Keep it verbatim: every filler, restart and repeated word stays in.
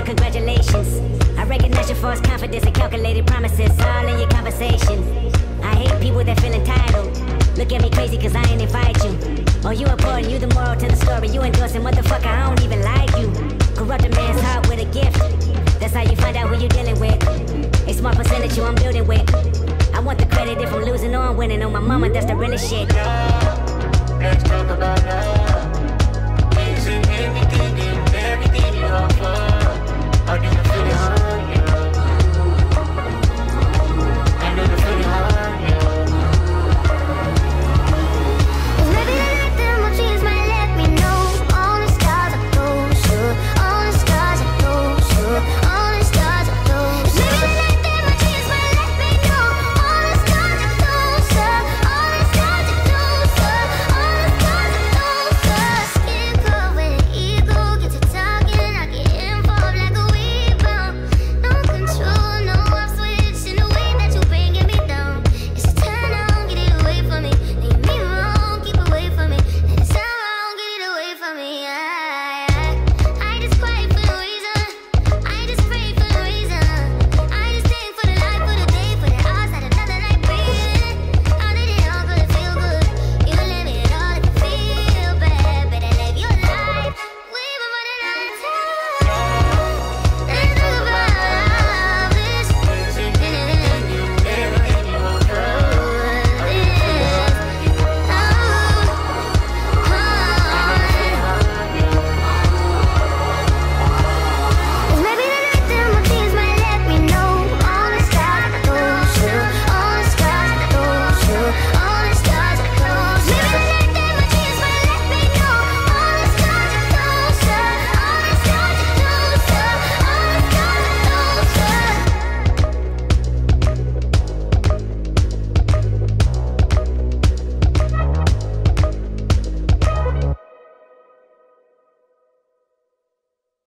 you congratulations. I recognize your false confidence and calculated promises all in your conversation. I hate people that feel entitled. Look at me crazy cause I ain't invite you. Oh, you important, you the moral to the story. You endorsing, motherfucker, I don't even like you. Corrupt a man's heart with a gift. That's how you find out who you dealing with. A smart percentage you I'm building with. I want the credit if I'm losing or I'm winning. On my mama, that's the realest shit. Love, let's talk about love. Is it everything and everything you offer?